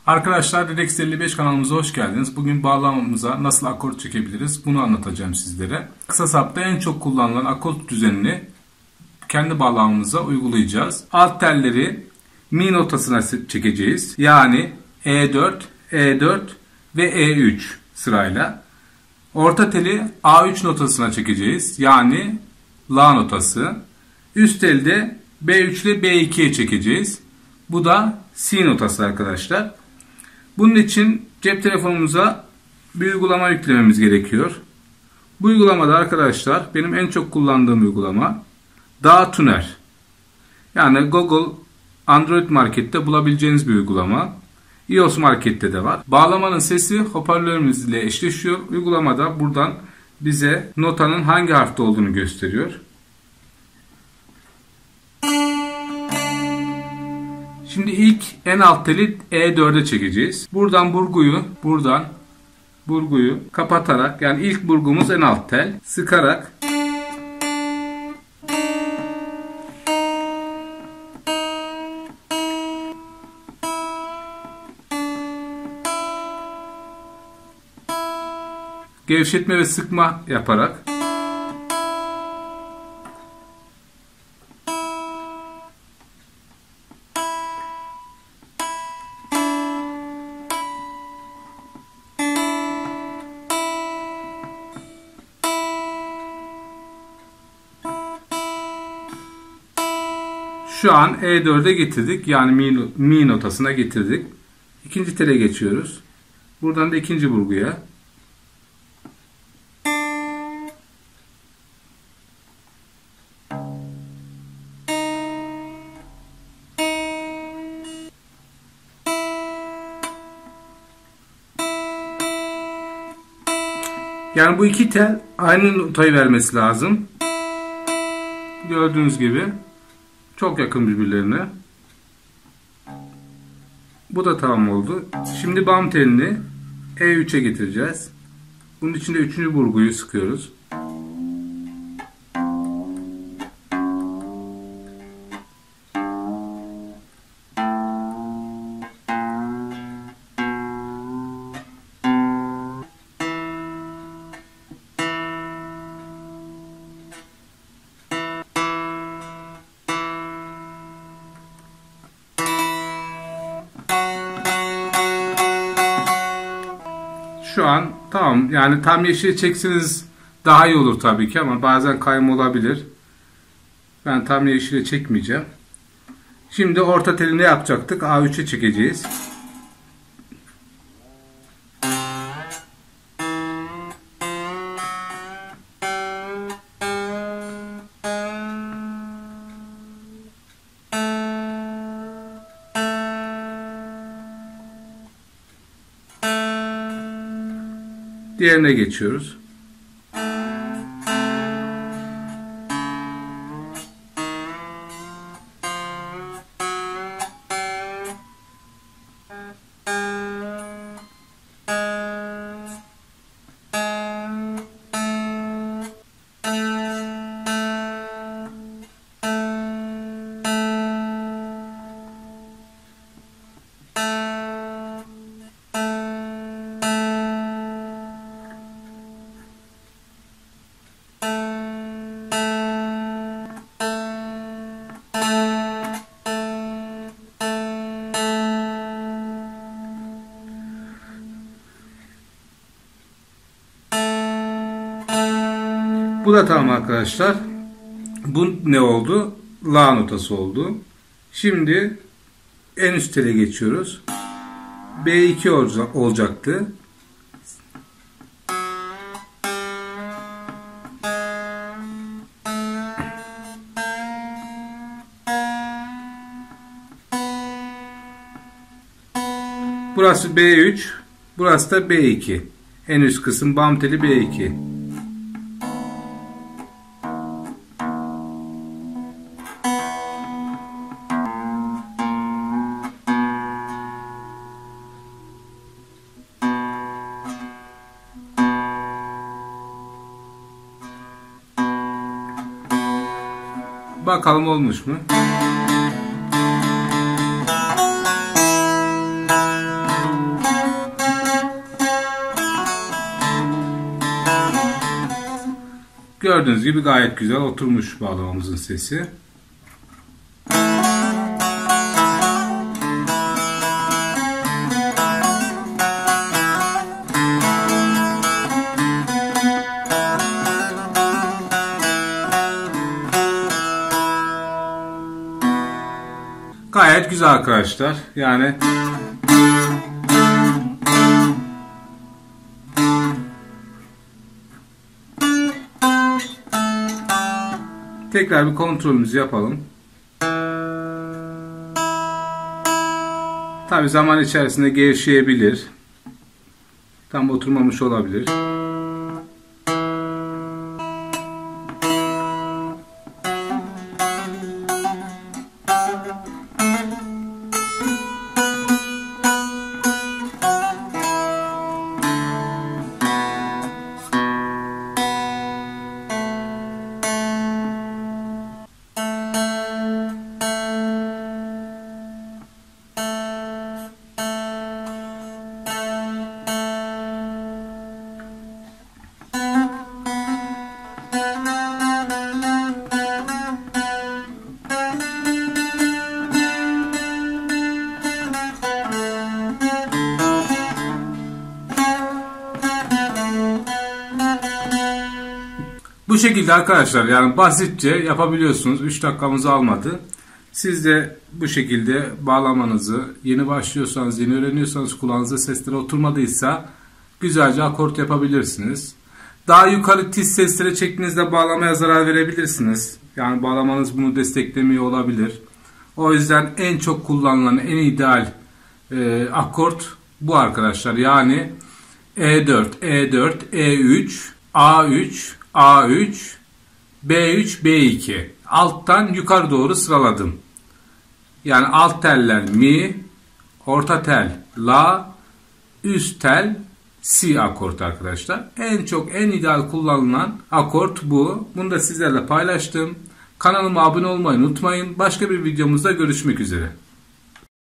Arkadaşlar Didex 55 kanalımıza hoş geldiniz. Bugün bağlamamıza nasıl akort çekebiliriz bunu anlatacağım sizlere. Kısa sapta en çok kullanılan akort düzenini kendi bağlamamıza uygulayacağız. Alt telleri mi notasına çekeceğiz. Yani E4, E4 ve E3 sırayla. Orta teli A3 notasına çekeceğiz. Yani La notası. Üst telde B3 ile B2'ye çekeceğiz. Bu da Si notası arkadaşlar. Bunun için cep telefonumuza bir uygulama yüklememiz gerekiyor. Bu uygulamada arkadaşlar benim en çok kullandığım uygulama DAWtuner. Yani Google Android Market'te bulabileceğiniz bir uygulama. iOS Market'te de var. Bağlamanın sesi hoparlörümüz ile eşleşiyor. Uygulamada buradan bize notanın hangi harfte olduğunu gösteriyor. Şimdi ilk en alt teli E4'e çekeceğiz. Buradan burguyu kapatarak, yani ilk burgumuz en alt tel, sıkarak gevşetme ve sıkma yaparak şu an E4'e getirdik. Yani mi notasına getirdik. İkinci tele geçiyoruz. Buradan da ikinci burguya. Yani bu iki tel aynı notayı vermesi lazım. Gördüğünüz gibi çok yakın birbirlerine. Bu da tamam oldu. Şimdi bam telini E3'e getireceğiz. Bunun için de üçüncü burguyu sıkıyoruz. Şu an tamam, yani tam yeşil çekseniz daha iyi olur tabii ki ama bazen kayma olabilir. Ben tam yeşile çekmeyeceğim. Şimdi orta teli ne yapacaktık? A3'e çekeceğiz. Diğerine geçiyoruz. Bu da tamam arkadaşlar. Bu ne oldu? La notası oldu. Şimdi en üst tele geçiyoruz. B2 olacaktı. Burası B3. Burası da B2. En üst kısım bam teli B2. Bakalım olmuş mu? Gördüğünüz gibi gayet güzel oturmuş bağlamamızın sesi. Gayet güzel arkadaşlar. Yani tekrar bir kontrolümüzü yapalım. Tabi zaman içerisinde gevşeyebilir. Tam oturmamış olabilir. Bu şekilde arkadaşlar, yani basitçe yapabiliyorsunuz. 3 dakikamızı almadı. Siz de bu şekilde bağlamanızı, yeni başlıyorsanız, yeni öğreniyorsanız, kulağınıza sesleri oturmadıysa güzelce akort yapabilirsiniz. Daha yukarı tiz seslere çektiğinizde bağlamaya zarar verebilirsiniz. Yani bağlamanız bunu desteklemiyor olabilir. O yüzden en çok kullanılan, en ideal akort bu arkadaşlar. Yani E4, E4, E3, A3, A3, B3, B2. Alttan yukarı doğru sıraladım. Yani alt teller mi, orta tel la, üst tel si akort arkadaşlar. En ideal kullanılan akort bu. Bunu da sizlerle paylaştım. Kanalıma abone olmayı unutmayın. Başka bir videomuzda görüşmek üzere.